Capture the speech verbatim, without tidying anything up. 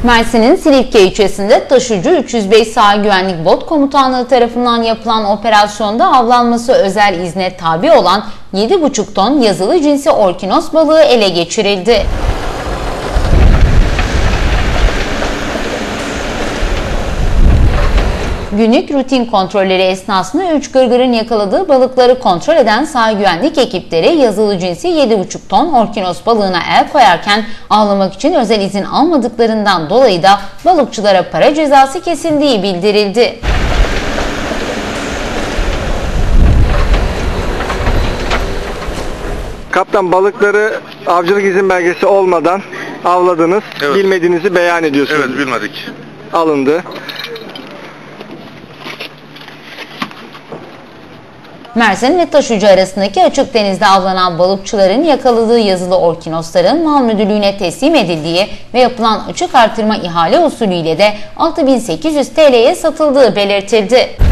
Mersin'in Silifke ilçesinde taşıcı üç yüz beş Sahil Güvenlik Bot Komutanlığı tarafından yapılan operasyonda avlanması özel izne tabi olan yedi buçuk ton yazılı cinsi orkinos balığı ele geçirildi. Günlük rutin kontrolleri esnasında üç gırgırın yakaladığı balıkları kontrol eden sahil güvenlik ekipleri yazılı cinsi yedi buçuk ton orkinos balığına el koyarken avlamak için özel izin almadıklarından dolayı da balıkçılara para cezası kesildiği bildirildi. Kaptan, balıkları avcılık izin belgesi olmadan avladınız. Evet. Bilmediğinizi beyan ediyorsunuz. Evet, bilmedik. Alındı. Mersin ve Taşucu arasındaki açık denizde avlanan balıkçıların yakaladığı yazılı orkinosların mal müdürlüğüne teslim edildiği ve yapılan açık artırma ihale usulüyle de altı bin sekiz yüz T L'ye satıldığı belirtildi.